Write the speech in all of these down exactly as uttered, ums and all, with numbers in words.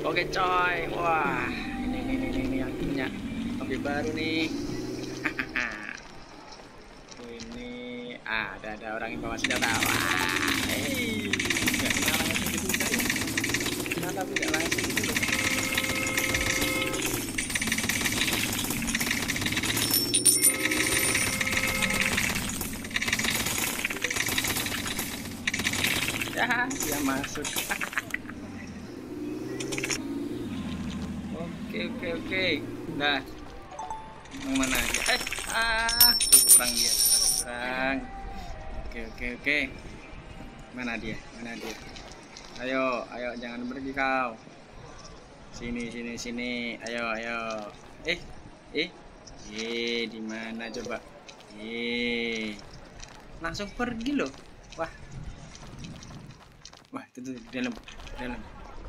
Oke coy, wah ini ini ini, ini aku punya topi baru nih. Oh, ini ah, ada ada orang yang bawa senjata. Wah, hei, nggak kenal langsung gitu enggak ya? Kenal tapi nggak langsung gitu loh. Ya, dia masuk. Oke oke oke. Nah, yang mana aja? Eh, ah, curang dia, curang. Oke oke oke. Mana dia? Mana dia? Ayo, ayo jangan pergi kau. Sini sini sini. Ayo ayo. Eh, eh, eh, di mana coba? Eh, langsung pergi loh. Wah, wah itu tuh di dalam, di dalam.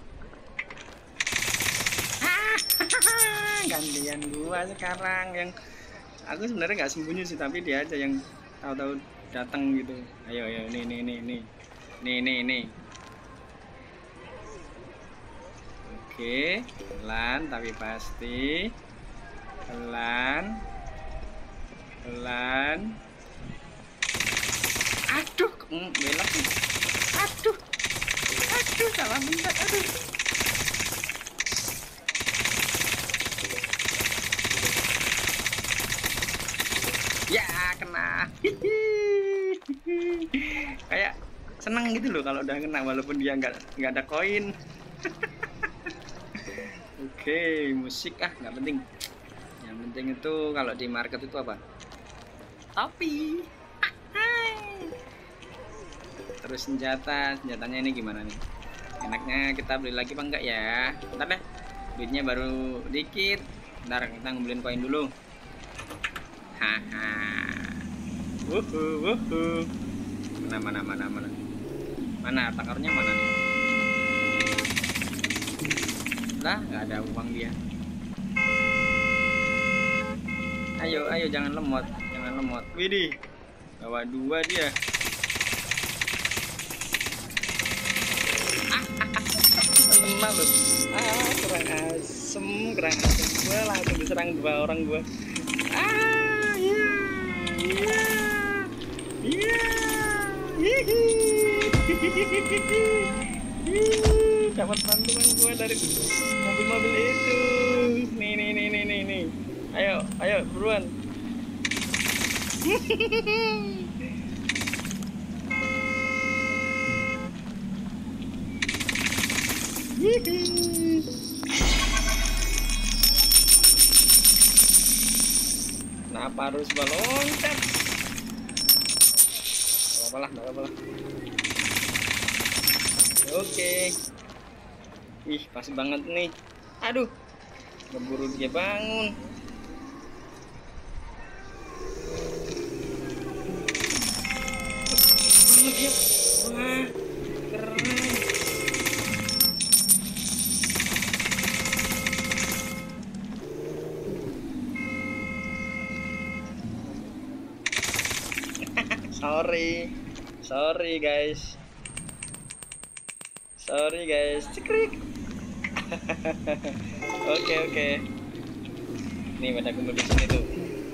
Gantian gua sekarang yang aku sebenarnya nggak sembunyi sih, tapi dia aja yang tahu-tahu datang gitu. Ayo ayo nih nih nih nih nih nih nih. Oke, pelan tapi pasti, pelan pelan. Aduh, mm, belok nih. Aduh, aduh salah bentar. Aduh. Ya kena. Kayak seneng gitu loh kalau udah kena walaupun dia nggak nggak ada koin. Oke, musik ah nggak penting. Yang penting itu kalau di market itu apa? Topi. Terus senjata, senjatanya ini gimana nih? Enaknya kita beli lagi apa enggak ya? Bentar deh, duitnya baru dikit. Bentar kita ngumpulin koin dulu. Haha. Wuhu wuhu. Mana mana mana mana. Mana takarnya mana nih? Lah nggak ada uang dia. Ayo ayo jangan lemot, jangan lemot. Widih, bawa dua dia. Kena loh. Ah, kurang asem, kurang asem gua langsung diserang dua orang gua. Ah, iya, iya, iya, hihi, dapat bantuan gua dari mobil-mobil itu. Nih, nih, nih, nih, nih, nih. Ayo, ayo, buruan. Hihi. Kenapa harus baloncat? Gak apa-apa lah, gak apa-apa lah. Oke. Ih, pas banget nih. Aduh, keburu dia bangun. Banget dia. Wah, keren. Sorry, sorry guys, sorry guys, cekrik. Oke oke, nih pada kumpul di sini tuh.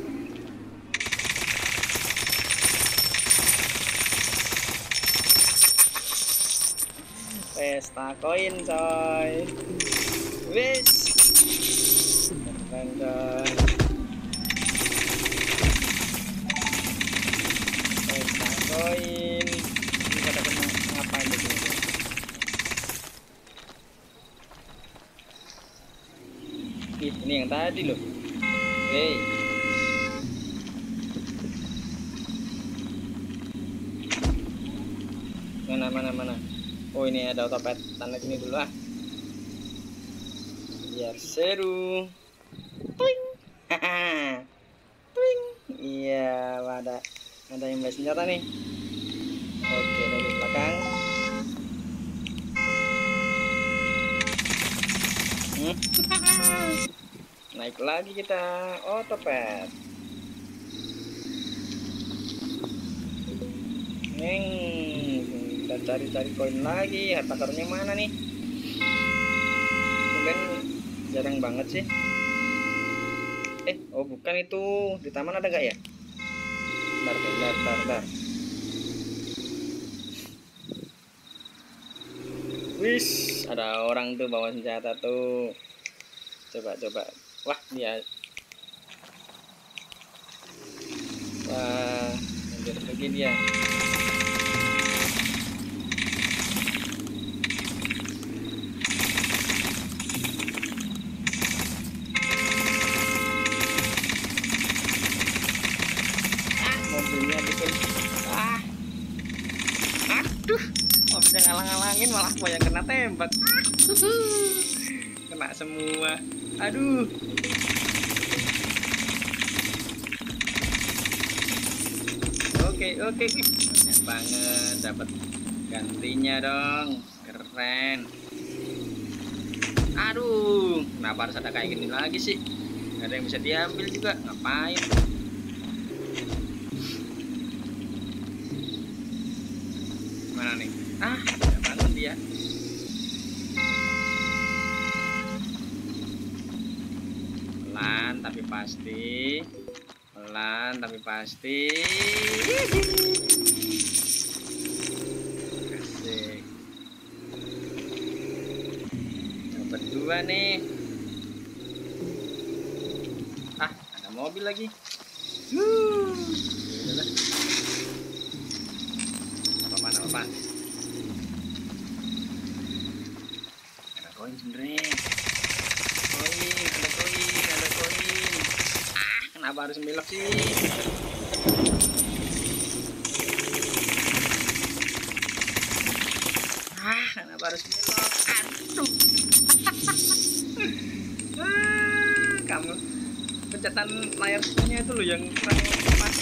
Pesta koin coy, wis, keren coy. Koin ini pada kena ngapain gitu. Ih, ini yang tadi loh. Hey, mana mana mana. Oh ini ada otopet, tanda sini dulu ah biar seru. Twing. Haha. Twing. Iya, ada ada yang bawa senjata nih. Oke, dari belakang. Hmm. Naik lagi kita otopet. Neng, kita cari-cari koin lagi. Harta karunnya mana nih? jarang banget sih. Eh, oh bukan itu. Di taman ada gak ya? Bentar, bentar, bentar, bentar. Wis, ada orang tuh bawa senjata tuh. Coba, coba. Wah, dia. Wah, hampir pergi dia. Mobilnya bikin ah aduh, mobilnya ngalang-ngalangin, malah aku yang kena tembak. Kena semua, aduh. Oke oke, banyak banget, dapat gantinya dong, keren. Aduh, kenapa harus ada kayak gini lagi sih? Gak ada yang bisa diambil juga, ngapain? Mana nih? Ah, udah bangun dia. Pelan tapi pasti. Pelan tapi pasti. Asik. Dapat dua nih. Ah, ada mobil lagi. Huh. Yaudahlah. Apa-apaan, apa-apaan. Ada koin sebenarnya. Koin, ada koin, ada koin. Ah, kenapa harus milok sih? Ah, kenapa harus milok? Aduh. Ah, kamu pencetan layar punya itu loh yang kurang pas.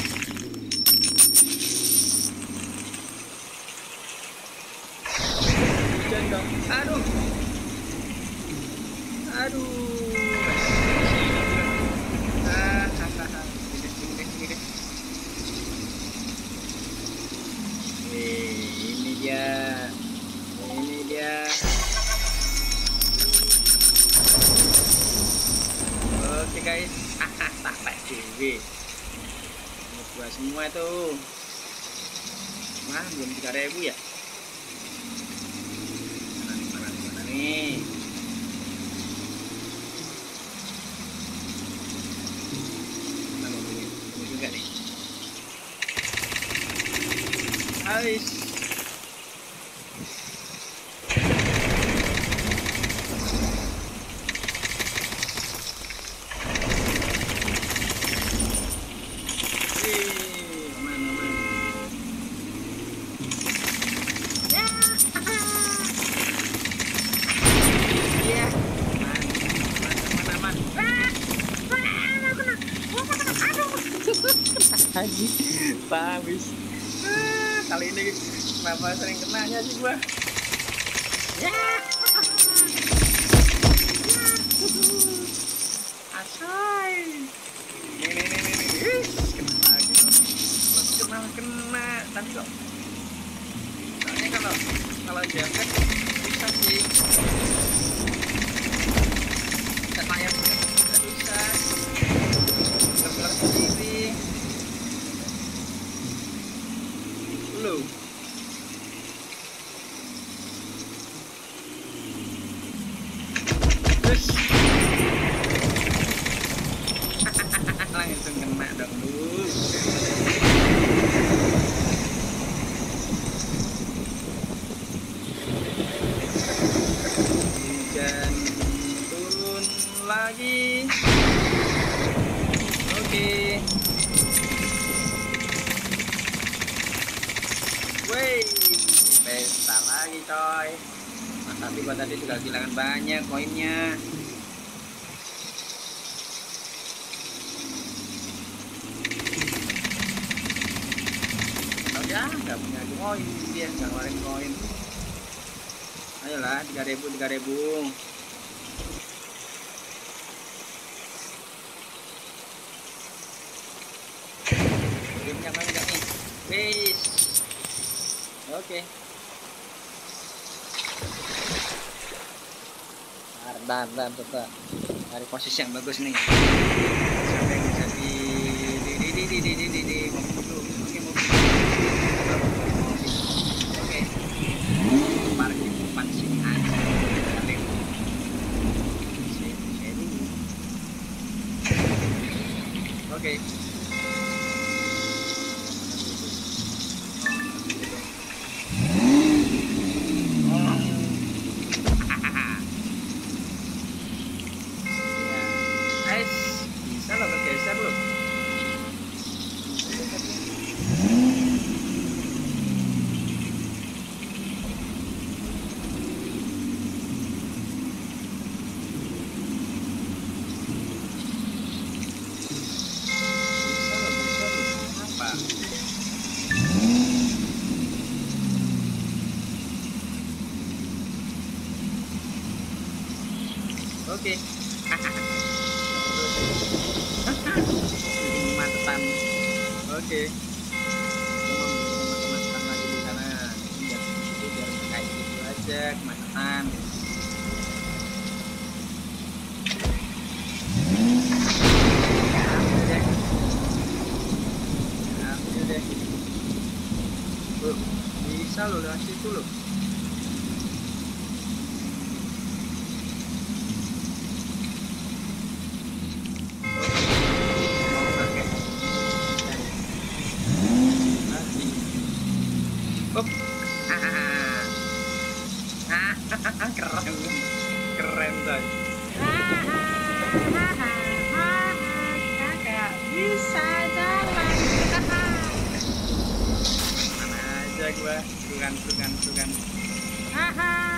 Jangan dong. Aduh. Aduh. Ah, hahaha. Ini dia. Ini dia. Oke guys. Haha, sampai dewe. Ini gua semua tuh. Wah, belum tiga ribu ya? Mana nih, mana nih, mana nih? Habis. Wih, aman, aman. Ya. Iya. Aman, aman, aman, aman. Haji, habis. Kali ini kenapa sering kenanya sih gua? Ya. Asai. Nih nih nih nih nih. Kena lagi loh. Kena kena. Tapi kok. Soalnya kalau kalau jangkat bisa sih. Dan layar juga bisa. Gelar sendiri. Lu. Terus langsung kena dong lu. Hujan turun lagi. Oke. Wey, pesta lagi coy. Nah, tapi gua tadi juga kehilangan banyak koinnya. Oh ya, nggak punya koin dia, nggak ngeluarin koin. Ayolah, tiga ribu, tiga ribu. Gamenya mana enggak nih? Wis. Oke. Dar, dar, dar, dar. Dari posisi yang bagus nih. Siapa yang bisa di di di di di di di di di mobil dulu. Oke mobil. Oke. Parkir depan sini aja. Kali. Saya saya dulu. Oke. Bisa lo bergeser lo. Bisa lo, bisa lo. Apa? Oke. Mantan. Oke. Kemacetan lagi di sana. Biar itu biar kayak gitu aja kemacetan. Ambil deh. Ambil deh. Tuh, bisa lo lewat situ lo. Up. Keren. Keren coy. Kakak bisa jalan. Mana aja gua. Tukan, tukan, tukan. Haha.